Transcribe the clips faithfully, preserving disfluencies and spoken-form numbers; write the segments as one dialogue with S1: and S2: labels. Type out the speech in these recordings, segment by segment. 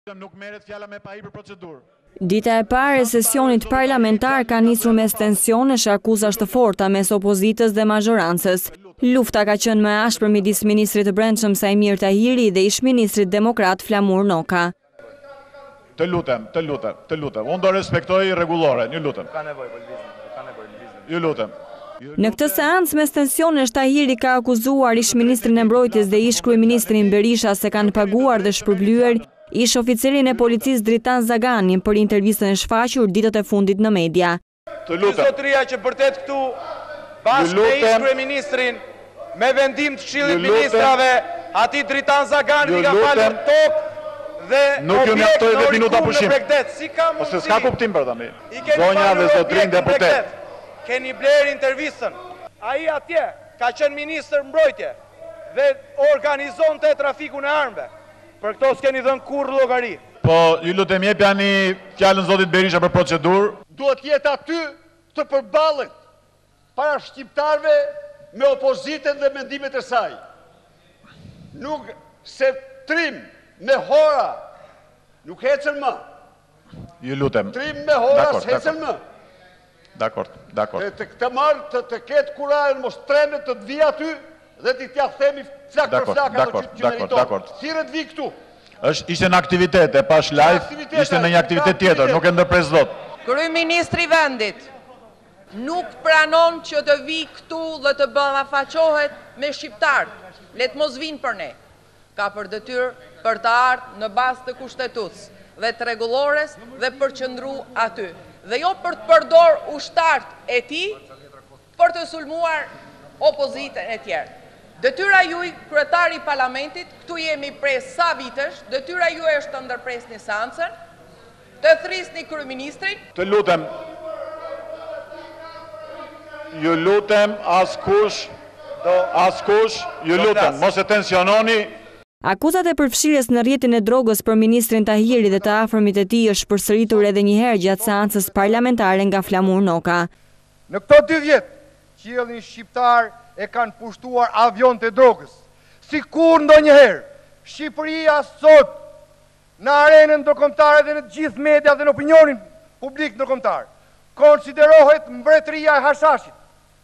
S1: Nuk merret fjala me pa hipër procedurë.
S2: Dita e parë e sesionit parlamentar ka nisur mes tensionesh e akuzash të forta mes opozitës dhe mazhorancës. Lufta ka qenë më e ashpër midis ministrit të Brendshëm Sajmir Tahiri dhe ish-ministrit demokrat Flamur Noka.
S1: Të lutem, të lutem, të lutem. Unë do respektoj rregulloren, ju lutem.
S3: Ka nevojë për lëvizje, ka nevojë për lëvizje.
S1: Ju lutem.
S2: Në këtë seancë mes tensionesh Tahiri ka akuzuar ish-ministrin e mbrojtjes dhe ish-kryeministrin Berisha se kanë paguar dhe shpërblyer ish oficerin e policisë Dritan Zaganin për intervistën e shfaqur ditët e fundit në media.
S1: Të lutem.
S3: Zotëria që vërtet këtu bashkë me ish-kryeministrin me vendim të Këshillit të Ministrave, aty Dritan Zagani i ka falur tokë dhe
S1: nuk ju mjaftoi vetë minuta pushim.
S3: Si ka mundësi?
S1: Ose s'ka kuptim për tani.
S3: Zonja
S1: Zonja dhe zotrin deputet.
S3: Keni bler intervistën. Ai atje ka qenë ministër mbrojtje dhe organizonte trafikun e armëve. Për këto s'keni dhënë kurrë llogari.
S1: Po, ju lutem jep janë fjalën zotit Berisha për procedurë.
S4: Duhet jetë aty të përballet para shqiptarëve me opozitën dhe mendimet e saj. Nuk se trim me hora nuk hecën më.
S1: Ju lutem.
S4: Trim me hora s'hecën më.
S1: Dakor, dakor.
S4: Të këtë marë të, të ketë kurajën mos tremet të të vi aty dhe të tja themi flak për flak ato që meriton. Thirët vi këtu.
S1: Është ishte në aktivitet, e pash live, ishte në një aktivitet tjetër, nuk e ndërpres dot.
S5: Kryeministri i vendit nuk pranon që të vi këtu dhe të ballafaqohet me shqiptarët. Le të mos vinë për ne. Ka për detyrë për të ardhur në bazë të kushtetues dhe të rregullores dhe për qëndru aty. Dhe jo për të përdor ushtarët e tij për të sulmuar opozitën e tjerë. Detyra juaj, kryetari i parlamentit, këtu jemi prej sa vitesh, detyra juaj është të ndërpresni seancën, të thrisni kryeministrin.
S1: Të lutem. Ju lutem askush, askush, ju lutem, mos e tensiononi.
S2: Akuzat e përfshirjes në rrjetin e drogës për ministrin Tahiri dhe të afërmit e tij është përsëritur edhe një herë gjatë seancës parlamentare nga Flamur Noka.
S3: Në këto dy vjet, qiellin shqiptar e kanë pushtuar avion të drogës. Si kur ndonjëherë, Shqipëria sot në arenën ndërkombëtare dhe në të gjithë media dhe në opinionin publik ndërkombëtar konsiderohet mbretëria e hashashit.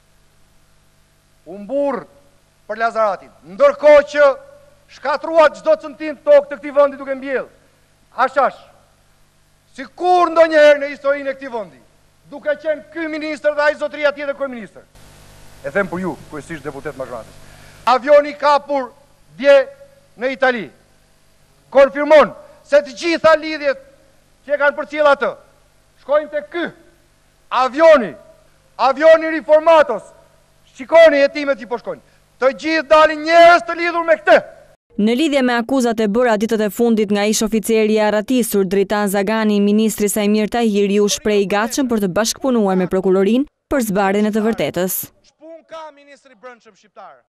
S3: U mburr për Lazaratin, ndërkohë që shkatruat çdo centim tokë të këtij vendi duke mbjellë hashash. Si kur ndonjëherë në historinë e këtij vendi, duke qenë ky ministër dhe ai zotëria tjetër kryeministër. E them për ju, kryesisht deputet mazhorancës. Avioni kapur dje në Itali konfirmon se të gjitha lidhjet që e kanë përcjell atë shkojnë te ky avioni, avioni Riformatos. Shikoni hetimet që po shkojnë. Të gjithë dalin njerëz të lidhur me këtë.
S2: Në lidhje me akuzat e bëra ditët e fundit nga ish oficeri i arratisur Dritan Zagani, ministri Sajmir Tahiri u shpreh i gatshëm për të bashkëpunuar me prokurorinë për zbardhjen e të vërtetës.
S3: Shpun ka ministri i Brendshëm shqiptar.